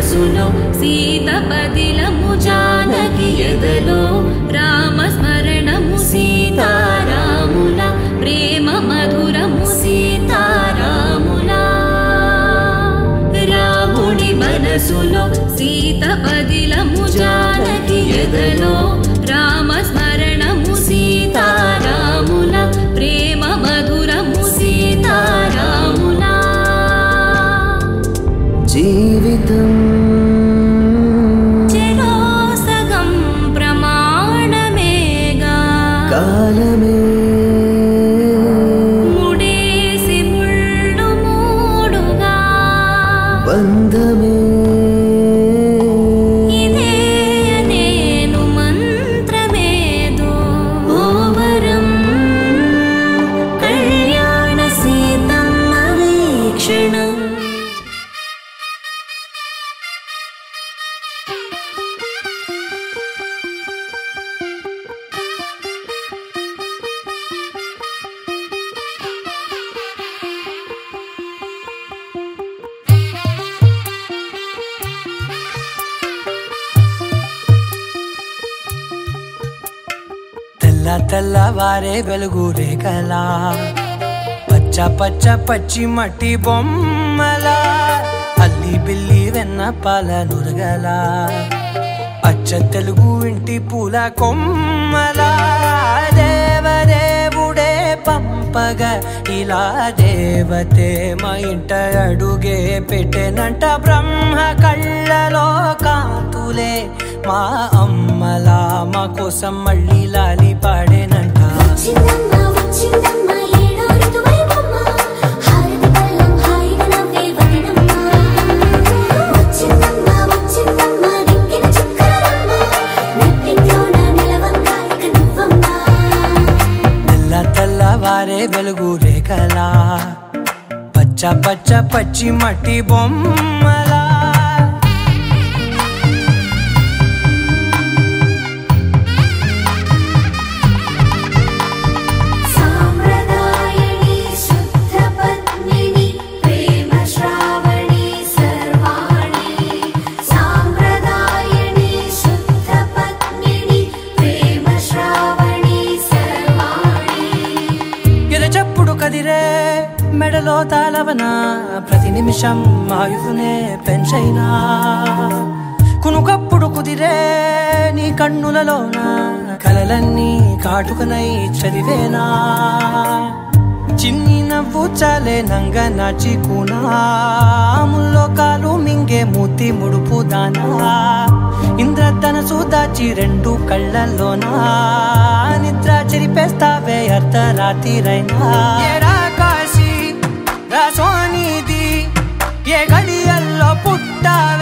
మనసులో సీత పదిలము జానకి ఎదలో రామస్మరణము సీతారాముల ప్రేమ మధురము సీతారాముల రాముడి మనసులో సీత పదిలము జానకి ఎదలో రామస్మరణము సీతారాముల ప్రేమ మధురము సీతారాముల జీవితం చెరో సగం ప్రమాణమేగా కాలమే ముడేసి ముళ్ళు మూడుగా బంధమే ఇదే నేను మంత్రమేదో ఓవరం కళ్యాణ సీతమ్మ వీక్షణం తెల్లవారే వెలుగు రేఖలా పచ్చ పచ్చ పచ్చి మట్టి బొమ్మలా అల్లి బిల్లి వెన్న పాల నురగలా అచ్చ తెలుగు ఇంటి పూల కొమ్మలా దేవదేవుడే పంపగా ఇలా దేవతే మా ఇంట అడుగే పెట్టెనంట బ్రహ్మ కళ్ళలో కాంతులే మా అమ్మలా మా కోసం మళ్ళీ లాలి పాడేనంట తెల్లవారే వెలుగు రేఖలా పచ్చ పచ్చ పచ్చి మట్టి బొమ్మలా కదిరే మెడలో తాళవన ప్రతి నిమిషం ఆయుధునే పెంచైనా కునుకప్పుడు కుదిరే నీ కన్నులలోన కలలన్నీ కాటుకనై చదివేనా చిన్ని నవ్వు చాలే నంగ నాచి కూనాముల్లో కాలు మింగే మూతి ముడుపు దానా ఇంద్రధనసు దాచి రెండు కళ్ళల్లోనా నిద్ర చెరిపేస్తావే అర్ధరాత్రిరైనా ఏరా కాశీ రాసోనిది ఏ గడియల్లో పుట్టావే